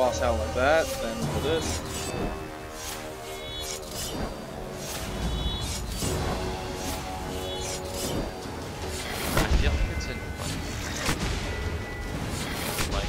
boss out like that, then for this. I feel like it's in like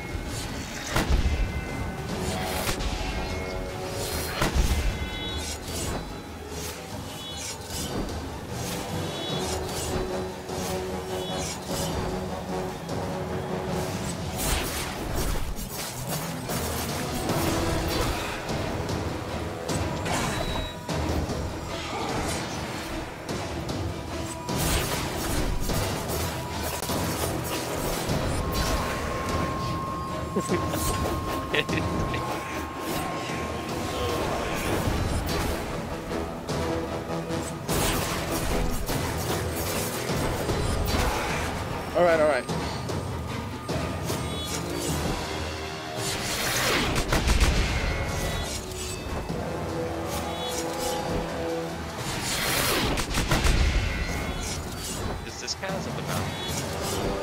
Alright, alright. Is this kind of a banana?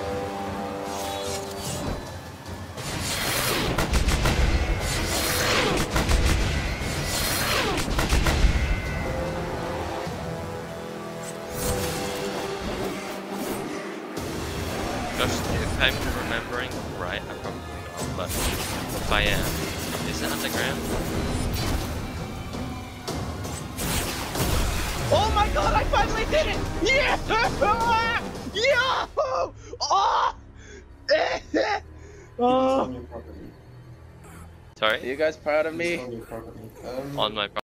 Just if I'm remembering right, I'm probably not, but if I am, is it underground? Oh my god, I finally did it! Yeah! Yeah! Oh! Oh! Sorry? Are you guys proud of me? On your property. On my